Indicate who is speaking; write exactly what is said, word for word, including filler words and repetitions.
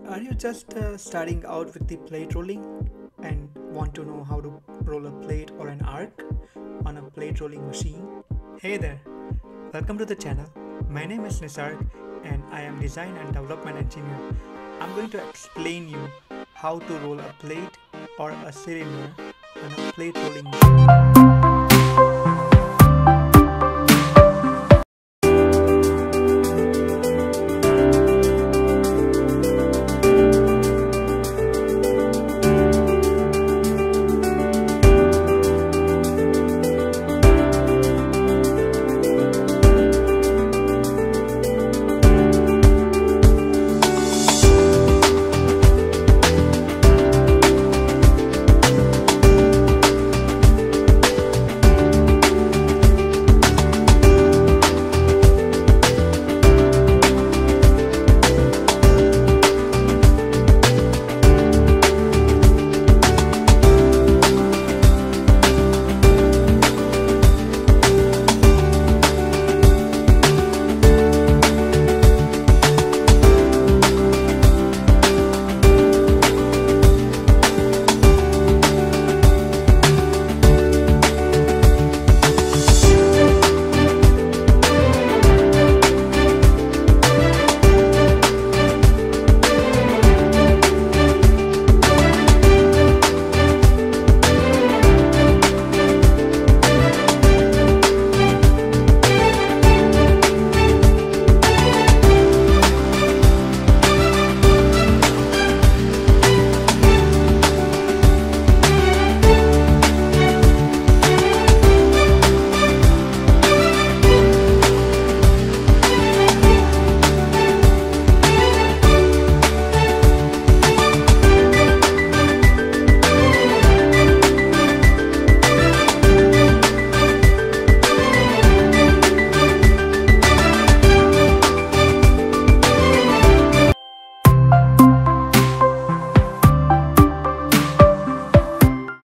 Speaker 1: Are you just uh, starting out with the plate rolling and want to know how to roll a plate or an arc on a plate rolling machine? Hey there, welcome to the channel. My name is Nisarg and I am design and development engineer. I'm going to explain you how to roll a plate or a cylinder on a plate rolling machine.